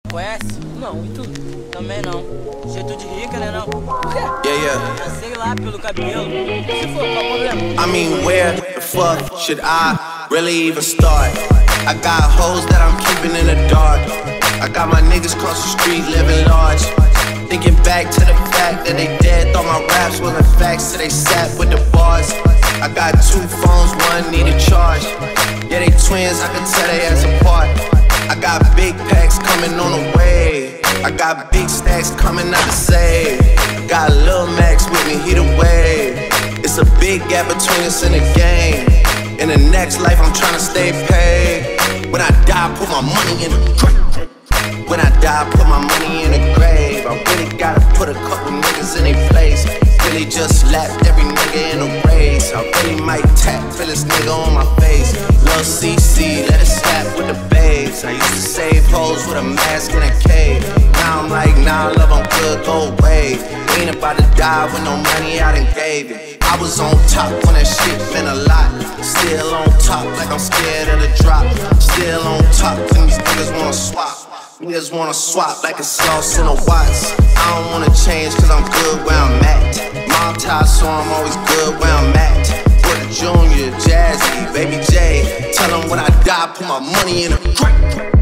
Conhece? Não, e tu? Também não. Jeito de rica, né não? Yeah. Sei lá, pelo cabelo. Se for, qual o problema? I mean, where the fuck should I really even start? I got hoes that I'm keeping in the dark. I got my niggas cross the street living large. Thinking back to the fact that they dead, thought my raps wasn't facts, so they sat with the bars. I got 2 phones, one need a charge. Yeah, they twins, I can tell they ass apart. I got big packs coming on the way. I got big stacks coming out to save. Got Lil Max with me, he the wave. It's a big gap between us in the game. In the next life, I'm tryna stay paid. When I die, put my money in the grave. When I die, put my money in the grave. I really gotta put a couple niggas in their place. Really just lapped every nigga in a race. I really might tap, feel this nigga on my face. Lil CC, let it slap with the babes. I used to save hoes with a mask in a cave. Now I'm like, nah, love, I'm good, go away. Ain't about to die with no money I done gave it. I was on top when that shit meant a lot. Still on top like I'm scared of the drop. Still on top when these niggas wanna swap. Niggas wanna swap like it's sauce in a watts. I don't wanna change cause I'm good where I'm at. Mob tie, so I'm always good where I'm at. Put a Junior, Jazzy, Baby J. Tell them when I die, put my money in a grave.